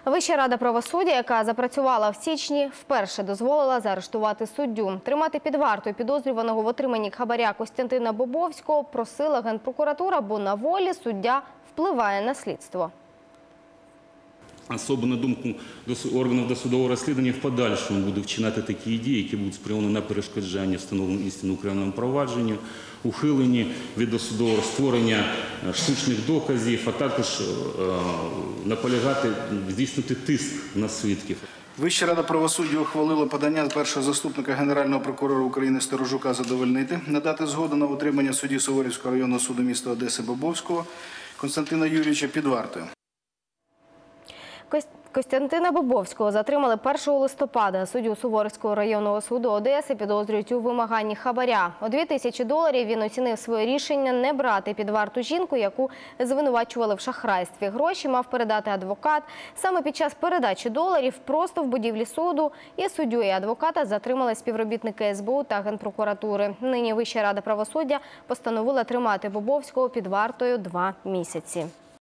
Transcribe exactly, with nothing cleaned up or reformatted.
Вища рада правосуддя, яка запрацювала в січні, вперше дозволила заарештувати суддю. Тримати під вартою підозрюваного в отриманні хабаря Костянтина Бобовського просила Генпрокуратура, бо на волі суддя впливає на слідство. Особо, на думку органів досудового розслідування, в подальшому буде вчиняти такі дії, які будуть спрямовані на перешкоджання встановленню істини у кримінальному провадженні, ухилення від досудового створення штучних доказів, а також е, наполягати, здійснити тиск на свідків. Вища рада правосуддя ухвалила подання першого заступника Генерального прокурора України Сторожука задовольнити, надати згоду на утримання судді Суворівського районного суду міста Одеси Бобовського Костянтина Юрійовича під вартою. Костянтина Бобовського затримали першого листопада. Суддю Суворівського районного суду Одеси підозрюють у вимаганні хабаря. У дві тисячі доларів він оцінив своє рішення не брати під варту жінку, яку звинувачували в шахрайстві. Гроші мав передати адвокат. Саме під час передачі доларів просто в будівлі суду і суддю, і адвоката затримали співробітники ес бе у та Генпрокуратури. Нині Вища рада правосуддя постановила тримати Бобовського під вартою два місяці.